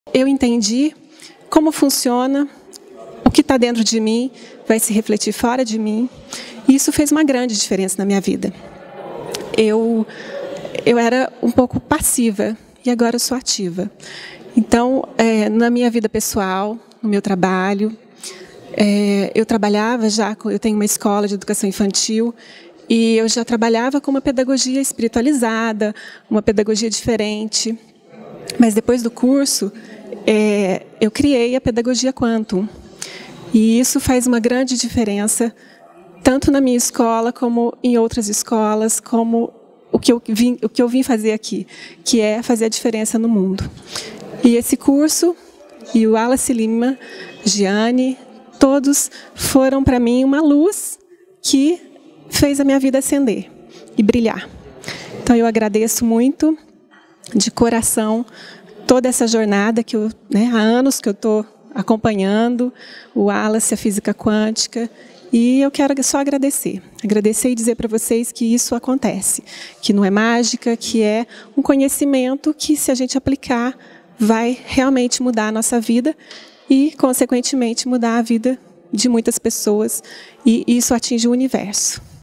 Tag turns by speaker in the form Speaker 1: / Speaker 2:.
Speaker 1: Eu entendi como funciona, o que está dentro de mim vai se refletir fora de mim. E isso fez uma grande diferença na minha vida. Eu era um pouco passiva e agora eu sou ativa. Então, na minha vida pessoal, no meu trabalho, eu trabalhava já, eu tenho uma escola de educação infantil, e eu já trabalhava com uma pedagogia espiritualizada, uma pedagogia diferente. Mas depois do curso, eu criei a pedagogia Quantum. E isso faz uma grande diferença, tanto na minha escola como em outras escolas, como o que eu vim fazer aqui, que é fazer a diferença no mundo. E esse curso, e o Wallace Lima, Giane, todos foram para mim uma luz que fez a minha vida acender e brilhar. Então eu agradeço muito, de coração, toda essa jornada que há anos que eu estou acompanhando, o Wallace, a física quântica, e eu quero só agradecer e dizer para vocês que isso acontece, que não é mágica, que é um conhecimento que, se a gente aplicar, vai realmente mudar a nossa vida e, consequentemente, mudar a vida de muitas pessoas, e isso atinge o universo.